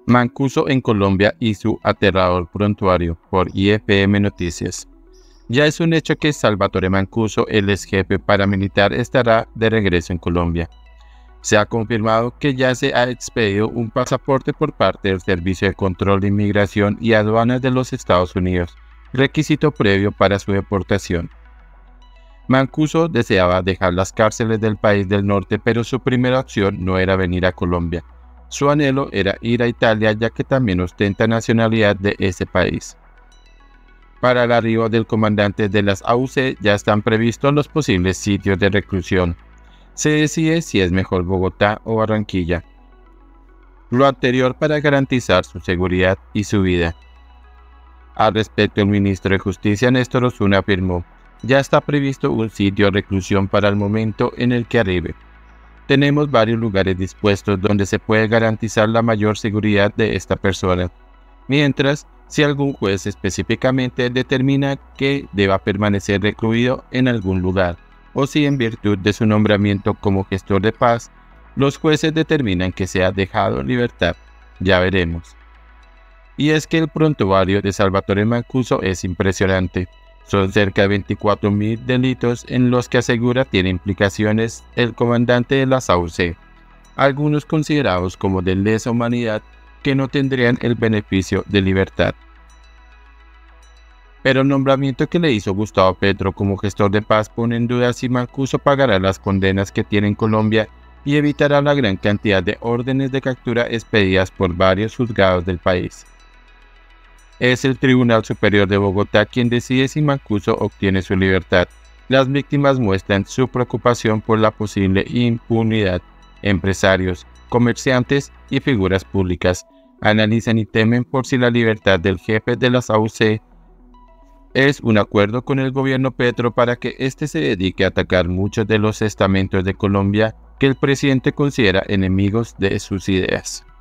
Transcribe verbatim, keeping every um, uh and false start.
Mancuso en Colombia y su aterrador prontuario, por I F M Noticias. Ya es un hecho que Salvatore Mancuso, el ex jefe paramilitar, estará de regreso en Colombia. Se ha confirmado que ya se ha expedido un pasaporte por parte del Servicio de Control de Inmigración y Aduanas de los Estados Unidos, requisito previo para su deportación. Mancuso deseaba dejar las cárceles del país del norte, pero su primera opción no era venir a Colombia. Su anhelo era ir a Italia, ya que también ostenta nacionalidad de ese país. Para el arribo del comandante de las A U C ya están previstos los posibles sitios de reclusión. Se decide si es mejor Bogotá o Barranquilla. Lo anterior para garantizar su seguridad y su vida. Al respecto, el ministro de Justicia Néstor Osuna afirmó: ya está previsto un sitio de reclusión para el momento en el que arribe. Tenemos varios lugares dispuestos donde se puede garantizar la mayor seguridad de esta persona. Mientras, si algún juez específicamente determina que deba permanecer recluido en algún lugar, o si en virtud de su nombramiento como gestor de paz, los jueces determinan que sea dejado en libertad, ya veremos. Y es que el prontuario de Salvatore Mancuso es impresionante. Son cerca de veinticuatro mil delitos en los que asegura tiene implicaciones el comandante de las A U C, algunos considerados como de lesa humanidad que no tendrían el beneficio de libertad. Pero el nombramiento que le hizo Gustavo Petro como gestor de paz pone en duda si Mancuso pagará las condenas que tiene en Colombia y evitará la gran cantidad de órdenes de captura expedidas por varios juzgados del país. Es el Tribunal Superior de Bogotá quien decide si Mancuso obtiene su libertad. Las víctimas muestran su preocupación por la posible impunidad. Empresarios, comerciantes y figuras públicas analizan y temen por si la libertad del jefe de las A U C es un acuerdo con el gobierno Petro para que éste se dedique a atacar muchos de los estamentos de Colombia que el presidente considera enemigos de sus ideas.